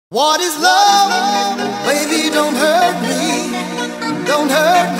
What is love? Baby, don't hurt me. Don't hurt me.